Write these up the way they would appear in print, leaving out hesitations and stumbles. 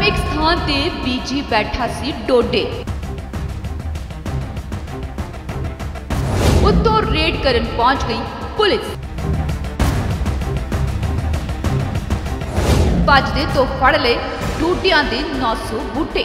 धार्मिक स्थान ते बीजी बैठा सी डोडे। उत्तों रेड करन पहुंच गई पुलिस। भजदे तो फड़ ले डोडियां दे 900 बूटे।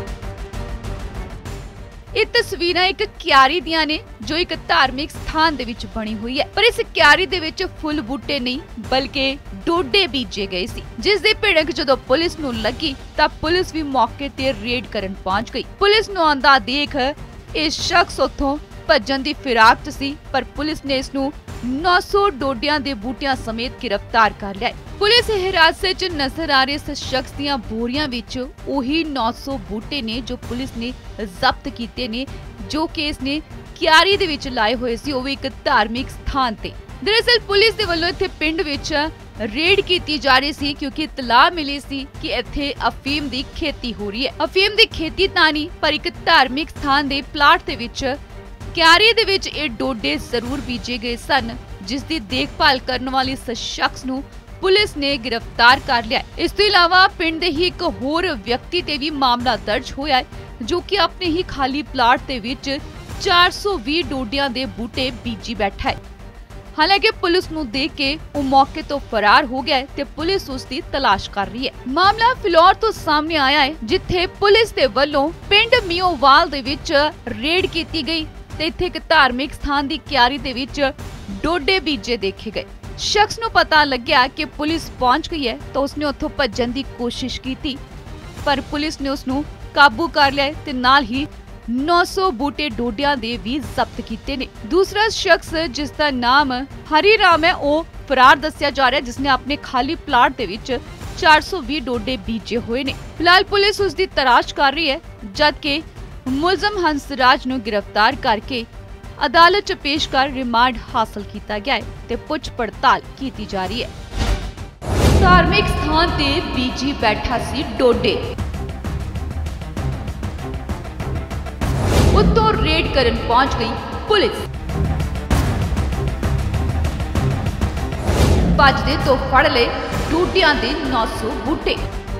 ਇਹ ਤਸਵੀਰਾਂ ਇੱਕ ਕਿਆਰੀ ਦੀਆਂ ਨੇ ਜੋ ਇੱਕ ਧਾਰਮਿਕ ਸਥਾਨ ਦੇ ਵਿੱਚ ਬਣੀ ਹੋਈ ਹੈ। ਪਰ ਇਸ ਕਿਆਰੀ ਦੇ ਵਿੱਚ ਫੁੱਲ ਬੂਟੇ ਨਹੀਂ ਬਲਕਿ ਡੋਡੇ ਬੀਜੇ ਗਏ ਸੀ, ਜਿਸ ਦੀ ਭਿੜਕ ਜਦੋਂ ਪੁਲਿਸ ਨੂੰ ਲੱਗੀ ਤਾਂ ਪੁਲਿਸ ਵੀ ਮੌਕੇ ਤੇ ਰੇਡ ਕਰਨ ਪਹੁੰਚ ਗਈ। ਪੁਲਿਸ ਨੂੰ ਆਂਦਾ ਦੇਖ ਇਹ ਸ਼ਖਸ ਉੱਥੋਂ ਭੱਜਣ ਦੀ ਫਿਰਾਕ 'ਚ ਸੀ, ਪਰ ਪੁਲਿਸ ਨੇ ਇਸ ਨੂੰ 900 ਡੋਡਿਆਂ ਦੇ ਬੂਟਿਆਂ ਸਮੇਤ गिरफ्तार कर लिया। पुलिस हिरासत च नजर आ रहे इस शख्स दियां बोरियां विच ओही 900 बूटे ने जो पुलिस ने जब्त कीते ने, जो कि इसने क्यारी दे विच लाए हुए सी, ओह वी एक धार्मिक स्थान ते। दरअसल पुलिस दे वल्लों इत्थे पिंड विच रेड कीती जा रही सी क्योंकि इतला मिली सी कि इत्थे अफीम दी खेती हो रही है। अफीम दी खेती तां नहीं पर एक धार्मिक स्थान दे प्लाट दे विच क्यारी दे विच ਇਹ ਡੋਡੇ ਜ਼ਰੂਰ ਬੀਜੇ ਗਏ ਸਨ, ਜਿਸ ਦੀ ਦੇਖਭਾਲ ਕਰਨ ਵਾਲੀ ਇਸ ਸ਼ਖਸ ਨੂੰ ਪੁਲਿਸ ਨੇ गिरफ्तार ਕਰ ਲਿਆ। ਇਸ ਤੋਂ ਇਲਾਵਾ ਪਿੰਡ ਦੇ ਹੀ ਇੱਕ ਹੋਰ ਵਿਅਕਤੀ ਤੇ ਵੀ ਮਾਮਲਾ ਦਰਜ ਹੋਇਆ ਹੈ, ਜੋ ਕਿ ਆਪਣੇ ਹੀ ਖਾਲੀ ਪਲਾਟ ਦੇ ਵਿੱਚ 420 ਡੋਡਿਆਂ ਦੇ ਬੂਟੇ ਬੀਜੀ ਬੈਠਾ ਹੈ। ਹਾਲਾਂਕਿ ਪੁਲਿਸ ਨੂੰ ਦੇਖ ਕੇ ਉਹ ਮੌਕੇ ਤੋਂ ਫਰਾਰ ਹੋ ਗਿਆ ਤੇ ਪੁਲਿਸ ਉਸ ਦੀ ਤਲਾਸ਼ ਕਰ ਰਹੀ ਹੈ। ਮਾਮਲਾ ਫਿਲੌਰ ਤੋਂ ਸਾਹਮਣੇ ਆਇਆ ਹੈ, ਜਿੱਥੇ ਪੁਲਿਸ ਦੇ ਵੱਲੋਂ ਪਿੰਡ ਮੀਓਵਾਲ ਦੇ ਵਿੱਚ ਰੇਡ ਕੀਤੀ ਗਈ ਤੇ ਇੱਥੇ ਇੱਕ ਧਾਰਮਿਕ ਸਥਾਨ ਦੀ ਕਿਆਰੀ ਦੇ ਵਿੱਚ ਡੋਡੇ ਬੀਜੇ ਦੇਖੇ ਗਏ। ਸ਼ਖਸ ਨੂੰ ਪਤਾ ਲੱਗਿਆ ਕਿ ਪੁਲਿਸ ਪਹੁੰਚ ਗਈ ਹੈ ਤਾਂ ਉਸਨੇ ਉੱਥੋਂ ਭੱਜਣ ਦੀ ਕੋਸ਼ਿਸ਼ ਕੀਤੀ, ਪਰ ਪੁਲਿਸ ਨੇ ਉਸ ਨੂੰ ਕਾਬੂ ਕਰ ਲਿਆ ਤੇ ਨਾਲ ਹੀ 900 ਬੂਟੇ ਡੋਡਿਆਂ ਦੇ ਵੀ ਜ਼ਬਤ ਕੀਤੇ ਨੇ। ਦੂਸਰਾ ਸ਼ਖਸ ਜਿਸ ਦਾ ਨਾਮ ਹਰੀ ਰਾਮ ਹੈ, ਉਹ ਫਰਾਰ ਦੱਸਿਆ ਜਾ ਰਿਹਾ, ਜਿਸਨੇ ਆਪਣੇ ਖਾਲੀ ਪਲਾਟ ਦੇ ਵਿੱਚ 420 ਡੋਡੇ ਬੀਜੇ ਹੋਏ ਨੇ। ਫਿਲਹਾਲ ਪੁਲਿਸ ਉਸ ਦੀ ਤਲਾਸ਼ ਕਰ ਰਹੀ ਹੈ, ਜਦਕਿ ਮੁਲਜ਼ਮ ਹੰਸਰਾਜ ਨੂੰ गिरफ्तार करके अदालत च पेश कर रिमांड हासिल किया गया है ते पुछ पड़ताल की जा रही है। धार्मिक स्थान ते बीजी बैठा सी डोडे। उत्तों रेड करन पहुंच गई पुलिस। भजदे तो फड़ ले डोडियां दे 900 बूटे।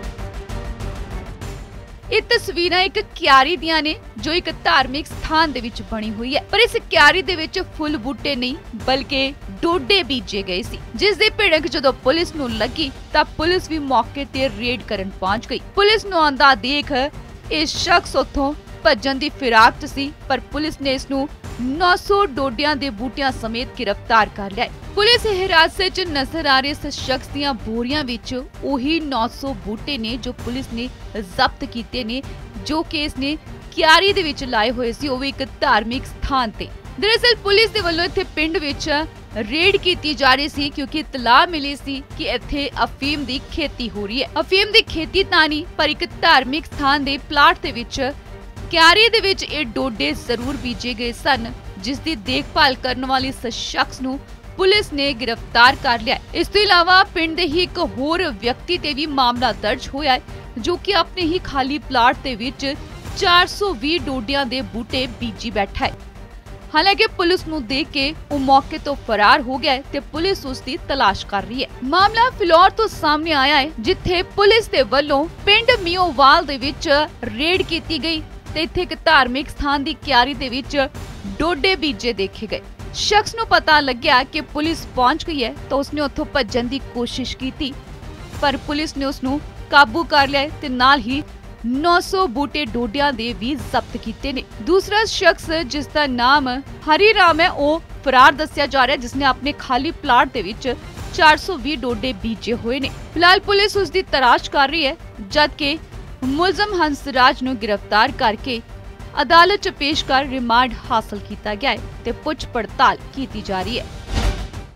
ਇਹ ਤਸਵੀਰਾਂ ਇੱਕ ਕਿਆਰੀ ਦੀਆਂ ਨੇ ਜੋ ਇੱਕ ਧਾਰਮਿਕ ਸਥਾਨ ਦੇ ਵਿੱਚ ਬਣੀ ਹੋਈ ਹੈ। ਪਰ ਇਸ ਕਿਆਰੀ ਦੇ ਵਿੱਚ ਫੁੱਲ ਬੂਟੇ ਨਹੀਂ ਬਲਕਿ ਡੋਡੇ ਬੀਜੇ ਗਏ ਸੀ, ਜਿਸ ਦੀ ਭਿੜਕ ਜਦੋਂ ਪੁਲਿਸ ਨੂੰ ਲੱਗੀ ਤਾਂ ਪੁਲਿਸ ਵੀ ਮੌਕੇ ਤੇ ਰੇਡ ਕਰਨ ਪਹੁੰਚ ਗਈ। ਪੁਲਿਸ ਨੂੰ ਆਂਦਾ ਦੇਖ ਇਹ ਸ਼ਖਸ ਉੱਥੋਂ ਭੱਜਣ ਦੀ ਫਿਰਾਕ 'ਚ ਸੀ, ਪਰ ਪੁਲਿਸ ਨੇ ਇਸ ਨੂੰ 900 ਡੋਡਿਆਂ ਦੇ ਬੂਟਿਆਂ ਸਮੇਤ गिरफ्तार ਕਰ ਲਿਆ। ਪੁਲਿਸ ਹਿਰਾਸਤ 'ਚ ਨਜ਼ਰ ਆ ਰਹੇ ਇਸ ਸ਼ਖਸ ਦੀਆਂ ਬੋਰੀਆਂ ਵਿੱਚ ਉਹੀ 900 ਬੂਟੇ ਨੇ ਜੋ ਪੁਲਿਸ ਨੇ ਜ਼ਬਤ ਕੀਤੇ ਨੇ, ਜੋ ਕਿ ਇਸਨੇ ਕਿਆਰੀ ਦੇ ਵਿੱਚ ਲਾਏ ਹੋਏ ਸੀ, ਉਹ ਵੀ ਇੱਕ ਧਾਰਮਿਕ ਸਥਾਨ ਤੇ। ਦਰਅਸਲ ਪੁਲਿਸ ਦੇ ਵੱਲੋਂ ਇੱਥੇ ਪਿੰਡ ਵਿੱਚ ਰੇਡ ਕੀਤੀ ਜਾ ਰਹੀ ਸੀ ਕਿਉਂਕਿ ਇਤਲਾ ਮਿਲੀ ਸੀ ਕਿ ਇੱਥੇ ਅਫੀਮ ਦੀ ਖੇਤੀ ਹੋ ਰਹੀ ਹੈ। ਅਫੀਮ ਦੀ ਖੇਤੀ ਤਾਂ ਨਹੀਂ ਪਰ ਇੱਕ ਧਾਰਮਿਕ ਸਥਾਨ ਦੇ ਪਲਾਟ ਦੇ ਵਿੱਚ क्यारी दे विच ਇਹ ਡੋਡੇ ਜ਼ਰੂਰ ਬੀਜੇ ਗਏ ਸਨ, ਜਿਸ ਦੀ ਦੇਖਭਾਲ ਕਰਨ ਵਾਲੀ ਇਸ ਸ਼ਖਸ ਨੂੰ ਪੁਲਿਸ ਨੇ गिरफ्तार ਕਰ ਲਿਆ। ਇਸ ਤੋਂ ਇਲਾਵਾ ਪਿੰਡ ਦੇ ਹੀ ਇੱਕ ਹੋਰ ਵਿਅਕਤੀ ਤੇ ਵੀ ਮਾਮਲਾ ਦਰਜ ਹੋਇਆ ਹੈ, ਜੋ ਕਿ ਆਪਣੇ ਹੀ ਖਾਲੀ ਪਲਾਟ ਦੇ ਵਿੱਚ 420 ਡੋਡਿਆਂ ਦੇ ਬੂਟੇ ਬੀਜੀ ਬੈਠਾ ਹੈ। ਹਾਲਾਂਕਿ ਪੁਲਿਸ ਨੂੰ ਦੇਖ ਕੇ ਉਹ ਮੌਕੇ ਤੋਂ ਫਰਾਰ ਹੋ ਗਿਆ ਤੇ ਪੁਲਿਸ ਉਸ ਦੀ ਤਲਾਸ਼ ਕਰ ਰਹੀ ਹੈ। ਮਾਮਲਾ ਫਿਲੌਰ ਤੋਂ ਸਾਹਮਣੇ ਆਇਆ ਹੈ, ਜਿੱਥੇ ਪੁਲਿਸ ਦੇ ਵੱਲੋਂ ਪਿੰਡ ਮੀਓਵਾਲ ਦੇ ਵਿੱਚ ਰੇਡ ਕੀਤੀ ਗਈ ਤੇ ਇੱਥੇ ਇੱਕ ਧਾਰਮਿਕ ਸਥਾਨ ਦੀ ਕਿਆਰੀ ਦੇ ਵਿੱਚ ਡੋਡੇ ਬੀਜੇ ਦੇਖੇ ਗਏ। ਸ਼ਖਸ ਨੂੰ ਪਤਾ ਲੱਗਿਆ ਕਿ ਪੁਲਿਸ ਪਹੁੰਚ ਗਈ ਹੈ ਤਾਂ ਉਸਨੇ ਉੱਥੋਂ ਭੱਜਣ ਦੀ ਕੋਸ਼ਿਸ਼ ਕੀਤੀ, ਪਰ ਪੁਲਿਸ ਨੇ ਉਸ ਨੂੰ ਕਾਬੂ ਕਰ ਲਿਆ ਤੇ ਨਾਲ ਹੀ 900 ਬੂਟੇ ਡੋਡਿਆਂ ਦੇ ਵੀ ਜ਼ਬਤ ਕੀਤੇ ਨੇ। ਦੂਸਰਾ ਸ਼ਖਸ ਜਿਸ ਦਾ ਨਾਮ ਹਰੀ ਰਾਮ ਹੈ, ਉਹ ਫਰਾਰ ਦੱਸਿਆ ਜਾ ਰਿਹਾ, ਜਿਸਨੇ ਆਪਣੇ ਖਾਲੀ ਪਲਾਟ ਦੇ ਵਿੱਚ 420 ਡੋਡੇ ਬੀਜੇ ਹੋਏ ਨੇ। ਫਿਲਹਾਲ ਪੁਲਿਸ ਉਸ ਦੀ ਤਲਾਸ਼ ਕਰ ਰਹੀ ਹੈ, ਜਦਕਿ ਮੁਲਜ਼ਮ ਹੰਸਰਾਜ ਨੂੰ गिरफ्तार करके अदालत च पेश कर रिमांड हासिल किया गया है ते पुछ पड़ताल की जा रही है।